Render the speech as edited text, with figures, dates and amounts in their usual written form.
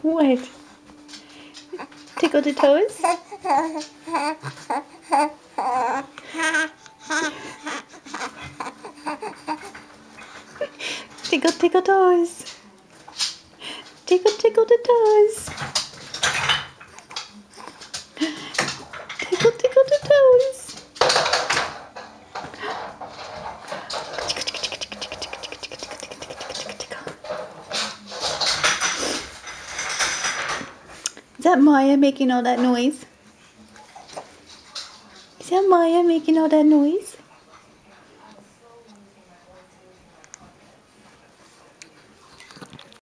What? Tickle the toes? Tickle, tickle toes. Tickle, tickle the toes. Tickle, tickle the toes. Is that Maya making all that noise? Is that Maya making all that noise?